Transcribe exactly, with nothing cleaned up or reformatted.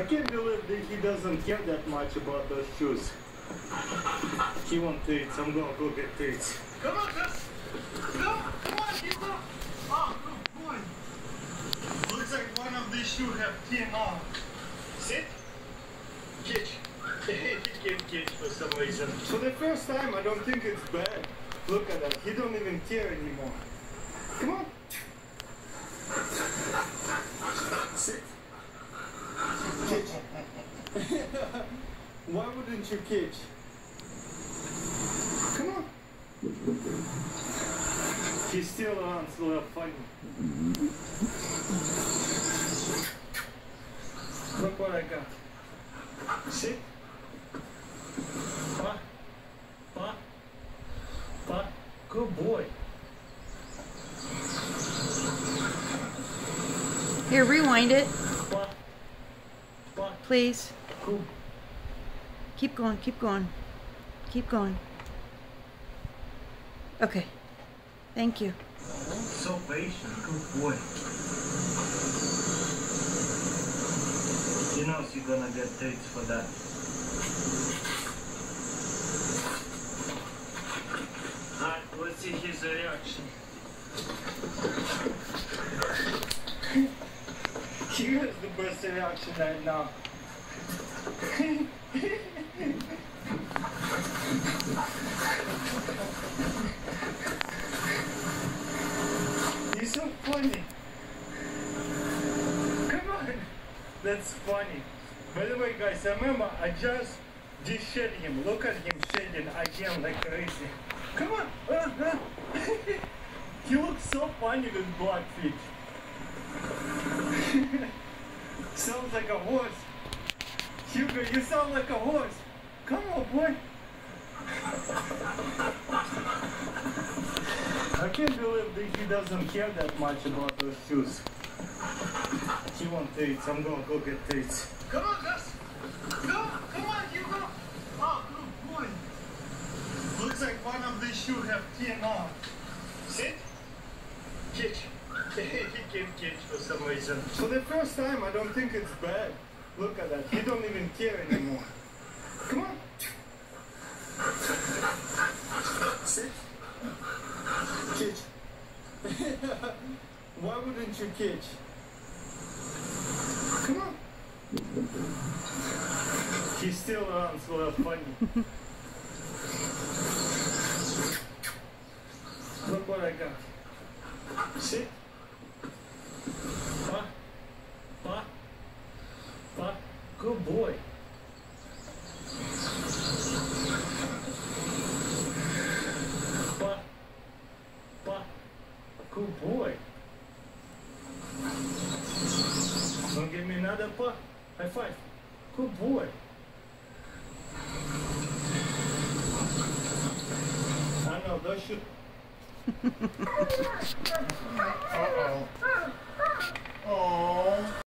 can't believe that he doesn't care that much about those shoes. He wants treats. I'm gonna go get treats. Come on, Gus. Go. Come on, get up. Oh, good boy. Looks like one of these shoes have ten on. Sit. Catch. He can't catch for some reason. For the first time, I don't think it's bad. Look at that. He don't even care anymore. Come on. Sit. Catch. Why wouldn't you catch? Come on. He still runs a little funny. Look what I got. Sit. Pa. Pa. Pa. Good boy. Here, rewind it, Pa. Pa. please. Good. Keep going, keep going. Keep going. Okay. Thank you. So patient. Good boy. He knows you're gonna get treats for that. Alright, let's see his reaction. He has the best reaction right now. He's so funny. Come on. That's funny. By the way, guys, remember, I just de-shed him. Look at him shedding again like crazy. Come on. Uh, uh. He looks so funny with black feet. Sounds like a horse. Hugo, you sound like a horse. Come on, boy. I can't believe that he doesn't care that much about those shoes. He wants treats. I'm gonna go get treats. Come on, Gus. Go. Come on, Hugo. Oh, good boy. Looks like one of these shoes have ten on. Sit. Catch. He can't catch for some reason. For the first time, I don't think it's bad. Look at that. He don't even care anymore. Come on. Sit. Catch. Why wouldn't you catch? Come on. He still runs a little funny. Look what I got. Sit. Pa. Pa. Pa. Good boy. Pa. Pa. Good boy. Don't give me another pa. High five. Good boy. I know, those should... Uh-oh. Oh.